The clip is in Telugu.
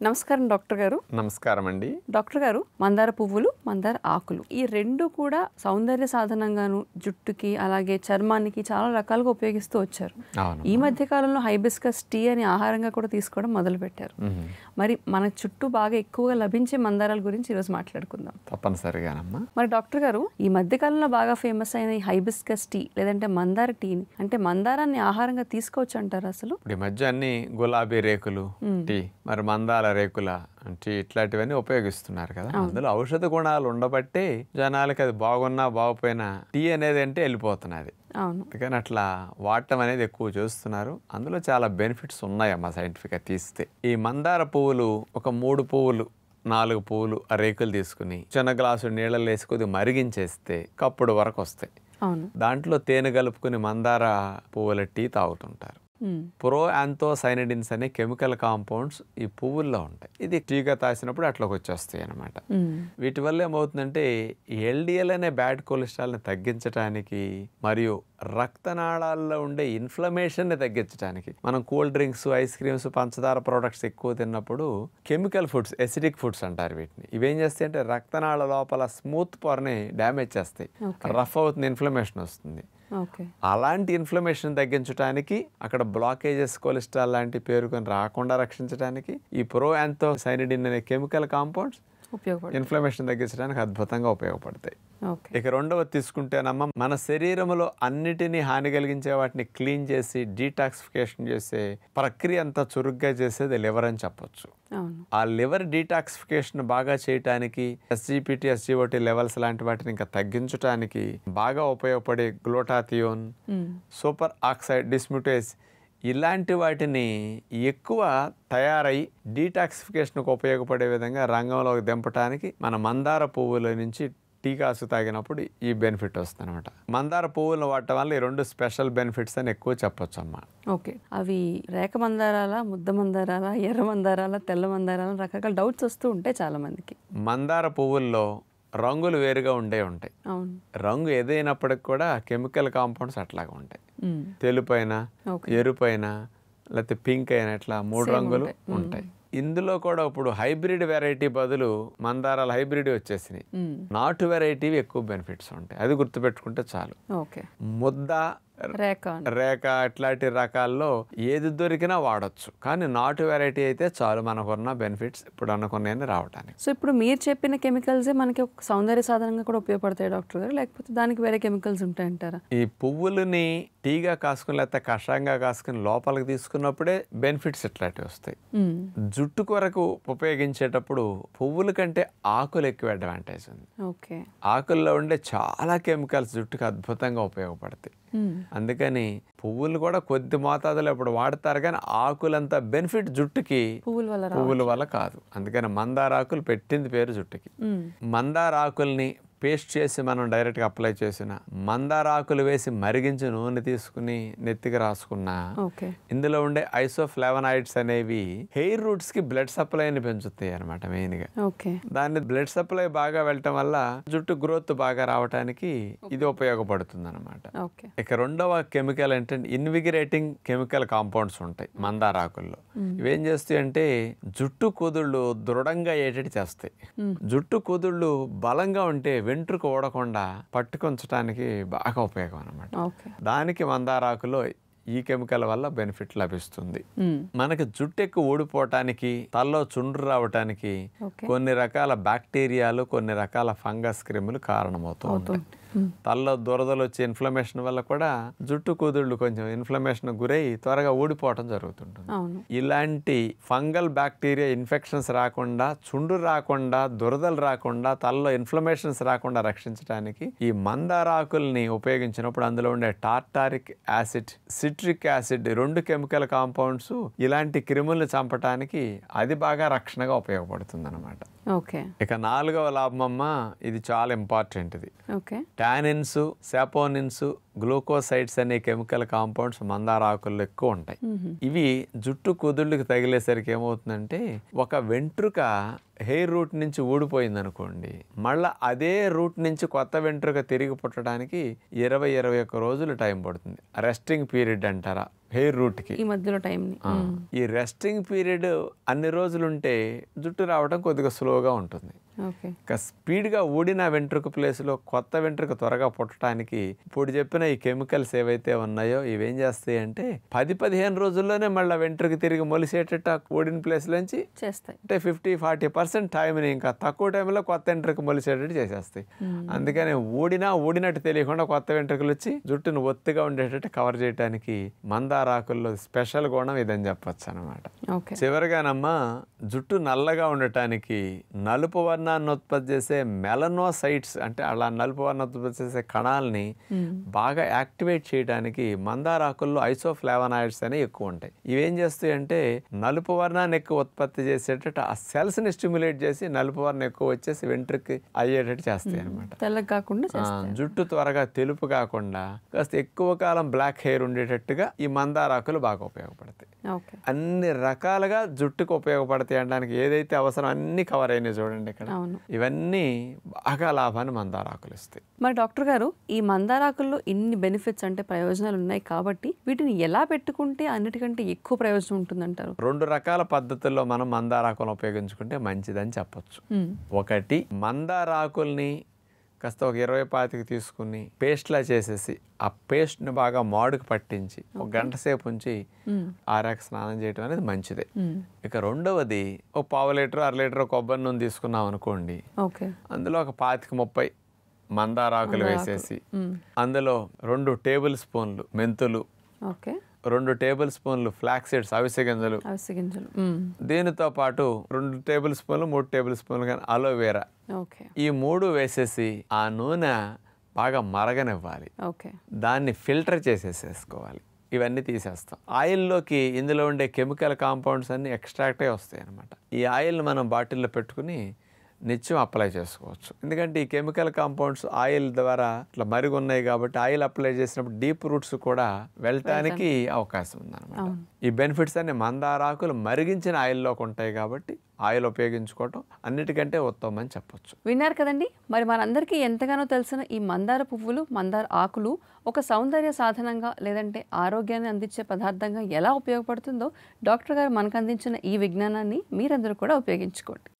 నమస్కారం డాక్టర్ గారు. నమస్కారం అండి. డాక్టర్ గారు, మందార పువ్వులు, మందార ఆకులు ఈ రెండు కూడా సౌందర్య సాధనంగాను జుట్టుకి అలాగే చర్మానికి చాలా రకాలుగా ఉపయోగిస్తూ వచ్చారు. ఈ మధ్య కాలంలో హైబిస్కస్ టీ అని ఆహారంగా కూడా తీసుకోవడం మొదలు పెట్టారు. మరి మన చుట్టూ బాగా ఎక్కువగా లభించే మందారాల గురించి ఈరోజు మాట్లాడుకుందాం. తప్పనిసరిగానమ్మా. మరి డాక్టర్ గారు, ఈ మధ్య కాలంలో బాగా ఫేమస్ అయిన ఈ హైబిస్కస్ టీ లేదంటే మందార టీని అంటే మందారాన్ని ఆహారంగా తీసుకోవచ్చు అంటారు అసలు? ఈ మధ్య అన్ని గులాబీ రేకులు టీ, మరి మందార రేకుల టీ ఇట్లాంటివన్నీ ఉపయోగిస్తున్నారు కదా. అందులో ఔషధ గుణాలు ఉండబట్టే జనాలకి అది బాగున్నా బాగుపోయినా టీ అనేది అంటే వెళ్ళిపోతున్నది. కానీ అట్లా వాడటం అనేది ఎక్కువ చేస్తున్నారు. అందులో చాలా బెనిఫిట్స్ ఉన్నాయమ్మా సైంటిఫిక్గా తీస్తే. ఈ మందార పువ్వులు ఒక 3 పువ్వులు 4 పువ్వులు ఆ రేకులు తీసుకుని చిన్న గ్లాసు నీళ్ళలో వేసి కొద్దిగా మరిగించేస్తే కప్పుడు వరకు వస్తాయి. దాంట్లో తేనె కలుపుకుని మందార పువ్వుల టీ తాగుతుంటారు. ప్రోయాంథోసైనిడిన్స్ అనే కెమికల్ కాంపౌండ్స్ ఈ పువ్వుల్లో ఉంటాయి. ఇది టీగా తాసినప్పుడు అట్లోకి వచ్చేస్తాయి అన్నమాట. వీటి వల్ల ఏమవుతుందంటే ఎల్డిఎల్ అనే బ్యాడ్ కొలెస్ట్రాల్ని తగ్గించడానికి మరియు రక్తనాళాల్లో ఉండే ఇన్ఫ్లమేషన్ని తగ్గించడానికి మనం కూల్ డ్రింక్స్, ఐస్ క్రీమ్స్, పంచదార ప్రోడక్ట్స్ ఎక్కువ తిన్నప్పుడు కెమికల్ ఫుడ్స్, ఎసిడిక్ ఫుడ్స్ అంటారు వీటిని. ఇవేం చేస్తాయి అంటే రక్తనాళ లోపల స్మూత్ పొరని డ్యామేజ్ చేస్తాయి, రఫ్ అవుతుంది, ఇన్ఫ్లమేషన్ వస్తుంది. అలాంటి ఇన్ఫ్లమేషన్ తగ్గించడానికి, అక్కడ బ్లాకేజెస్, కొలెస్ట్రాల్ లాంటి పేరుకొని రాకుండా రక్షించడానికి ఈ ప్రోయాంథోసైనిడిన్ అనే కెమికల్ కాంపౌండ్స్ ఇన్ఫ్లమేషన్ తగ్గించడానికి అద్భుతంగా ఉపయోగపడతాయి. ఇక రెండవది తీసుకుంటేనమ్మా, మన శరీరంలో అన్నిటినీ హాని కలిగించే వాటిని క్లీన్ చేసి డీటాక్సిఫికేషన్ చేసే ప్రక్రియ అంతా చురుగ్గా చేసేది లివర్ అని చెప్పొచ్చు. ఆ లివర్ డీటాక్సిఫికేషన్ బాగా చేయటానికి ఎస్జిపిటి, ఎస్జిఓటి లెవెల్స్ లాంటి వాటిని ఇంకా తగ్గించడానికి బాగా ఉపయోగపడే గ్లూటాథియోన్, సూపర్ ఆక్సైడ్ డిస్మ్యూటేస్ ఇలాంటి వాటిని ఎక్కువ తయారై డీటాక్సిఫికేషన్కు ఉపయోగపడే విధంగా రంగంలోకి దింపడానికి మన మందార పువ్వుల నుంచి టీ కాసు తాగినప్పుడు ఈ బెనిఫిట్ వస్తుంది అనమాట. మందార పువ్వులను వాడటం వల్ల ఈ 2 స్పెషల్ బెనిఫిట్స్ అని ఎక్కువ చెప్పొచ్చు అమ్మా. ఓకే, అవి రేఖ మందారాల, ముద్ద మందారాల, ఎర్ర మందారాల, తెల్ల మందారాల రకరకాల డౌట్స్ వస్తూ ఉంటాయి చాలా మందికి. మందార పువ్వుల్లో రంగులు వేరుగా ఉంటాయి. రంగు ఏదైనప్పటికి కూడా కెమికల్ కాంపౌండ్స్ అట్లాగా ఉంటాయి. తెలుపైన, ఎరుపైన, లేకపోతే పింక్ అయినా ఇట్లా 3 రంగులు ఉంటాయి. ఇందులో కూడా ఇప్పుడు హైబ్రిడ్ వెరైటీ బదులు మందారాల హైబ్రిడ్ వచ్చేసినాయి. నాటు వెరైటీవి ఎక్కువ బెనిఫిట్స్ ఉంటాయి. అది గుర్తుపెట్టుకుంటే చాలు. ముద్ద, రేఖ ఇట్లాంటి రకాల్లో ఏది దొరికినా వాడచ్చు. కానీ నాటు వెరైటీ అయితే చాలు మనకున్న బెనిఫిట్స్ ఇప్పుడు అనుకున్నాయని రావడానికి. సో ఇప్పుడు మీరు చెప్పిన కెమికల్స్ మనకి ఒక సౌందర్య సాధనంగా కూడా ఉపయోగపడతాయి డాక్టర్ గారు, లేకపోతే దానికి వేరే కెమికల్స్ ఉంటాయంటారా? ఈ పువ్వులని టీగా కాసుకుని లేకపోతే కషాయంగా కాసుకుని లోపలికి తీసుకున్నప్పుడే బెనిఫిట్స్ ఇట్లాంటివి వస్తాయి. జుట్టు కొరకు ఉపయోగించేటప్పుడు పువ్వుల కంటే ఆకులు ఎక్కువ అడ్వాంటేజ్ ఉంది. ఆకుల్లో ఉండే చాలా కెమికల్స్ జుట్టుకి అద్భుతంగా ఉపయోగపడతాయి. అందుకని పువ్వులు కూడా కొద్ది మోతాదులో ఇప్పుడు వాడతారు, కానీ ఆకులంతా బెనిఫిట్ జుట్టుకి పువ్వుల వల్ల కాదు. అందుకని మందార ఆకులు పెట్టింది పేరు జుట్టుకి. మందార ఆకుల్ని పేస్ట్ చేసి మనం డైరెక్ట్గా అప్లై చేసిన, మందార ఆకులు వేసి మరిగించి నూనె తీసుకుని నెత్తికి రాసుకున్నా ఇందులో ఉండే ఐసోఫ్లావనాయిడ్స్ అనేవి హెయిర్ రూట్స్ కి బ్లడ్ సప్లైని పెంచుతాయి అనమాట. మెయిన్ గా దాన్ని బ్లడ్ సప్లై బాగా వెళ్ళటం వల్ల జుట్టు గ్రోత్ బాగా రావడానికి ఇది ఉపయోగపడుతుంది అనమాట. ఇక రెండవ కెమికల్ ఏంటంటే ఇన్విగరేటింగ్ కెమికల్ కాంపౌండ్స్ ఉంటాయి మందార ఆకుల్లో. ఇవేం చేస్తాయి అంటే జుట్టు కుదుళ్ళు దృఢంగా అయ్యేటట్టు చేస్తాయి. జుట్టు కుదుళ్ళు బలంగా ఉంటే వెంట్రుక ఓడకుండా పట్టుకొంచడానికి బాగా ఉపయోగం అనమాట. దానికి మందారాకులో ఈ కెమికల్ వల్ల బెనిఫిట్ లభిస్తుంది. మనకి జుట్టు ఎక్కువ ఊడిపోవటానికి, తలలో చుండ్రు రావటానికి కొన్ని రకాల బ్యాక్టీరియాలు, కొన్ని రకాల ఫంగస్ క్రిములు కారణమవుతూ ఉంటాయి. తలలో దురదలు వచ్చే ఇన్ఫ్లమేషన్ వల్ల కూడా జుట్టు కుదుళ్ళు కొంచెం ఇన్ఫ్లమేషన్ గురై త్వరగా ఊడిపోవటం జరుగుతుంటుంది. ఇలాంటి ఫంగల్ బ్యాక్టీరియా ఇన్ఫెక్షన్స్ రాకుండా, చుండ్రు రాకుండా, దురదలు రాకుండా, తలలో ఇన్ఫ్లమేషన్స్ రాకుండా రక్షించడానికి ఈ మందార ఆకుల్ని ఉపయోగించినప్పుడు అందులో ఉండే tartaric acid, citric acid 2 chemical compounds ఇలాంటి క్రిములను చంపటానికి అది బాగా రక్షణగా ఉపయోగపడుతుంది అనమాట. ఇక 4వ లాభం అమ్మ, ఇది చాలా ఇంపార్టెంట్. ఇది టానిన్స్, సాపోనిన్స్, గ్లూకోసైడ్స్ అనే కెమికల్ కాంపౌండ్స్ మందార ఆకుల్లో ఎక్కువ ఉంటాయి. ఇవి జుట్టు కుదుళ్ళకి తగిలేసరికి ఏమవుతుందంటే ఒక వెంట్రుక హెయిర్ రూట్ నుంచి ఊడిపోయింది అనుకోండి, మళ్ళీ అదే రూట్ నుంచి కొత్త వెంట్రుక తిరిగి పుట్టడానికి 20-21 రోజులు టైం పడుతుంది. రెస్టింగ్ పీరియడ్ అంటారా హెయిర్ రూట్ కి. ఈ మధ్యలో టైం ఈ రెస్టింగ్ పీరియడ్ అన్ని రోజులు ఉంటే జుట్టు రావడం కొద్దిగా స్లోగా ఉంటుంది. ఇంకా స్పీడ్గా ఊడిన వెంట్రుక ప్లేస్లో కొత్త వెంట్రుక త్వరగా పుట్టడానికి ఇప్పుడు చెప్పిన ఈ కెమికల్స్ ఏవైతే ఉన్నాయో ఇవేం చేస్తాయి అంటే 10-15 రోజుల్లోనే మళ్ళీ వెంట్రుక తిరిగి మొలిసేటట్టు ఊడిన ప్లేస్ నుంచి చేస్తాయి. అంటే 50-40% టైంని ఇంకా తక్కువ టైంలో కొత్త వెంట్రుక మొలిసేటట్టు చేసేస్తాయి. అందుకని ఊడినట్టు తెలియకుండా కొత్త వెంట్రుకలు వచ్చి జుట్టును ఒత్తిగా ఉండేటట్టు కవర్ చేయడానికి మందారాకుల్లో స్పెషల్ గుణం ఇదని చెప్పొచ్చు అనమాట. చివరిగానమ్మా జుట్టు నల్లగా ఉండటానికి నలుపు వర్ణాన్ని ఉత్పత్తి చేసే మెలనోసైట్స్ అంటే అలా నలుపు వర్ణాన్ని ఉత్పత్తి చేసే కణాలని బాగా యాక్టివేట్ చేయడానికి మందారాకుల్లో ఐసోఫ్లావనాయిడ్స్ అనేవి ఎక్కువ ఉంటాయి. ఇవేం చేస్తాయి అంటే నలుపు వర్ణాన్ని ఎక్కువ ఉత్పత్తి చేసేటట్టు ఆ సెల్స్ ని స్టిమ్యులేట్ చేసి నలుపు వర్ణం ఎక్కువ వచ్చేసి వెంట్రుకి అయ్యేటట్టు చేస్తాయి అనమాట. తెల్లగా కాకుండా జుట్టు త్వరగా తెలుపు కాకుండా కాస్త ఎక్కువ కాలం బ్లాక్ హెయిర్ ఉండేటట్టుగా ఈ మందారాకులు బాగా ఉపయోగపడతాయి. అన్ని రకాలుగా జుట్టుకు ఉపయోగపడతాయి అనడానికి ఏదైతే అవసరం అన్ని కవర్ అయినాయి చూడండి ఇక్కడ. ఇవన్నీ బాగా లాభాన్ని మందారాకులు ఇస్తాయి. మరి డాక్టర్ గారు ఈ మందారాకుల్లో ఇన్ని బెనిఫిట్స్ అంటే ప్రయోజనాలు ఉన్నాయి కాబట్టి వీటిని ఎలా పెట్టుకుంటే అన్నిటికంటే ఎక్కువ ప్రయోజనం ఉంటుందంటారు? 2 రకాల పద్ధతుల్లో మనం మందారాకులను ఉపయోగించుకుంటే మంచిదని చెప్పొచ్చు. ఒకటి మందారాకుల్ని కాస్త ఒక 20-25 తీసుకుని పేస్ట్లా చేసేసి ఆ పేస్ట్ని బాగా మాడుకు పట్టించి 1 గంట సేపు ఉంచి ఆరాక స్నానం చేయడం అనేది మంచిదే. ఇక రెండవది ఒక 1/2 లీటర్ 1/2 లీటర్ కొబ్బరి నూనె తీసుకున్నాం అనుకోండి, అందులో ఒక 25-30 మందారాకులు వేసేసి అందులో 2 టేబుల్ స్పూన్లు మెంతులు, 2 టేబుల్ స్పూన్లు ఫ్లాక్స్ సీడ్స్ అవిసె గింజలు, దీనితో పాటు 2 టేబుల్ స్పూన్లు 3 టేబుల్ స్పూన్లు కానీ అలోవేరా, ఈ 3 వేసేసి ఆ నూనె బాగా మరగనివ్వాలి. దాన్ని ఫిల్టర్ చేసేసుకోవాలి. ఇవన్నీ తీసేస్తాం. ఆయిల్లోకి ఇందులో ఉండే కెమికల్ కాంపౌండ్స్ అన్ని ఎక్స్ట్రాక్ట్ అయి వస్తాయి అనమాట. ఈ ఆయిల్ని మనం బాటిల్లో పెట్టుకుని నిత్యం అప్లై చేసుకోవచ్చు. ఎందుకంటే ఈ కెమికల్ కాంపౌండ్స్ ఆయిల్ ద్వారా ఇట్లా మరిగి ఉన్నాయి కాబట్టి ఆయిల్ అప్లై చేసినప్పుడు డీప్ రూట్స్ కూడా వెళ్ళటానికి అవకాశం ఉందన్నమాట. ఈ బెనిఫిట్స్ అన్ని మందారాకులు మరిగించిన ఆయిల్లోకి ఉంటాయి కాబట్టి ఆయిల్ ఉపయోగించుకోవటం అన్నిటికంటే ఉత్తమం అని చెప్పొచ్చు. విన్నారు కదండి. మరి మనందరికీ ఎంతగానో తెలిసిన ఈ మందార పువ్వులు, మందార ఆకులు ఒక సౌందర్య సాధనంగా లేదంటే ఆరోగ్యాన్ని అందించే పదార్థంగా ఎలా ఉపయోగపడుతుందో డాక్టర్ గారు మనకు అందించిన ఈ విజ్ఞానాన్ని మీరందరూ కూడా ఉపయోగించుకోండి.